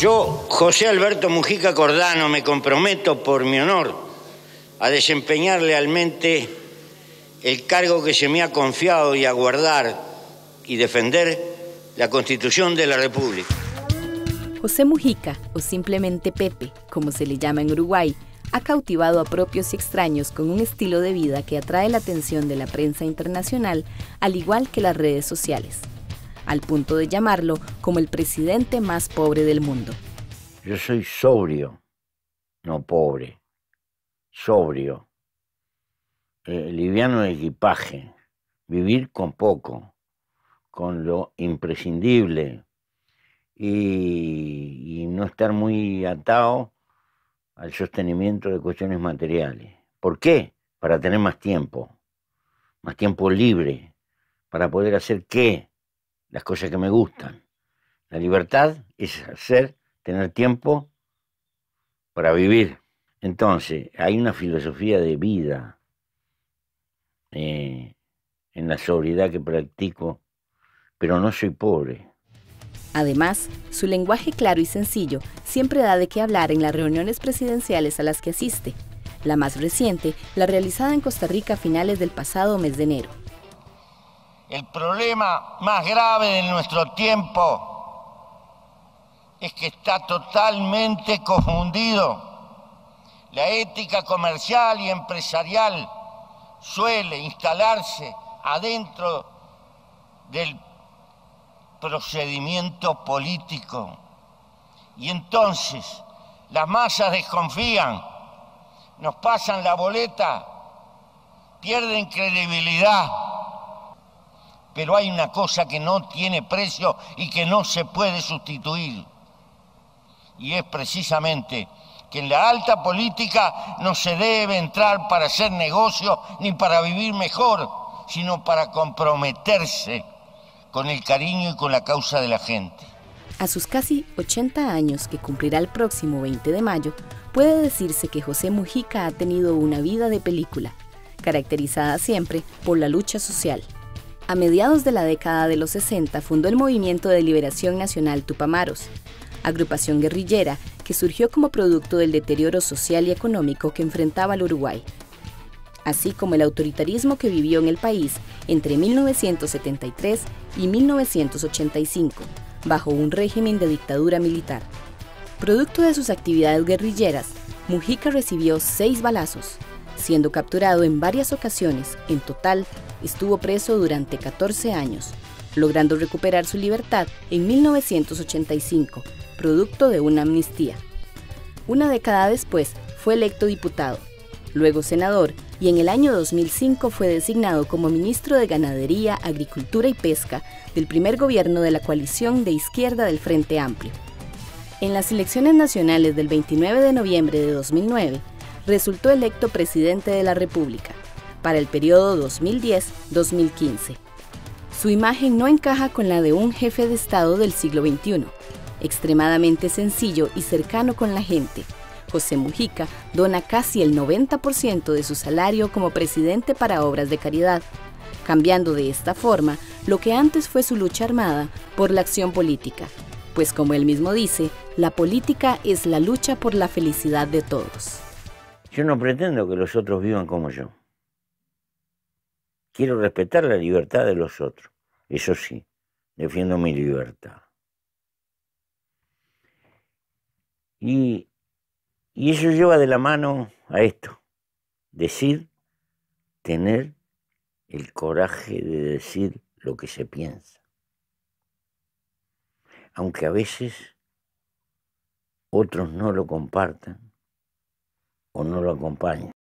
Yo, José Alberto Mujica Cordano, me comprometo por mi honor a desempeñar lealmente el cargo que se me ha confiado y a guardar y defender la Constitución de la República. José Mujica, o simplemente Pepe, como se le llama en Uruguay, ha cautivado a propios y extraños con un estilo de vida que atrae la atención de la prensa internacional, al igual que las redes sociales, al punto de llamarlo como el presidente más pobre del mundo. Yo soy sobrio, no pobre, sobrio, liviano de equipaje, vivir con poco, con lo imprescindible y no estar muy atado al sostenimiento de cuestiones materiales. ¿Por qué? Para tener más tiempo libre, para poder hacer las cosas que me gustan. La libertad es tener tiempo para vivir. Entonces, hay una filosofía de vida en la sobriedad que practico, pero no soy pobre. Además, su lenguaje claro y sencillo siempre da de qué hablar en las reuniones presidenciales a las que asiste. La más reciente, la realizada en Costa Rica a finales del pasado mes de enero. El problema más grave de nuestro tiempo es que está totalmente confundido. La ética comercial y empresarial suele instalarse adentro del procedimiento político. Y entonces las masas desconfían, nos pasan la boleta, pierden credibilidad. Pero hay una cosa que no tiene precio y que no se puede sustituir. Y es precisamente que en la alta política no se debe entrar para hacer negocio ni para vivir mejor, sino para comprometerse con el cariño y con la causa de la gente. A sus casi 80 años, que cumplirá el próximo 20 de mayo, puede decirse que José Mujica ha tenido una vida de película, caracterizada siempre por la lucha social. A mediados de la década de los 60 fundó el Movimiento de Liberación Nacional Tupamaros, agrupación guerrillera que surgió como producto del deterioro social y económico que enfrentaba el Uruguay, así como el autoritarismo que vivió en el país entre 1973 y 1985, bajo un régimen de dictadura militar. Producto de sus actividades guerrilleras, Mujica recibió 6 balazos, siendo capturado en varias ocasiones. En total, estuvo preso durante 14 años, logrando recuperar su libertad en 1985, producto de una amnistía. Una década después, fue electo diputado, luego senador, y en el año 2005 fue designado como ministro de Ganadería, Agricultura y Pesca del primer gobierno de la coalición de izquierda del Frente Amplio. En las elecciones nacionales del 29 de noviembre de 2009, resultó electo presidente de la República para el periodo 2010-2015. Su imagen no encaja con la de un jefe de Estado del siglo XXI. Extremadamente sencillo y cercano con la gente, José Mujica dona casi el 90% de su salario como presidente para obras de caridad, cambiando de esta forma lo que antes fue su lucha armada por la acción política, pues como él mismo dice, la política es la lucha por la felicidad de todos. Yo no pretendo que los otros vivan como yo. Quiero respetar la libertad de los otros. Eso sí, defiendo mi libertad. Y eso lleva de la mano a esto, tener el coraje de decir lo que se piensa. Aunque a veces otros no lo compartan o no lo acompañen.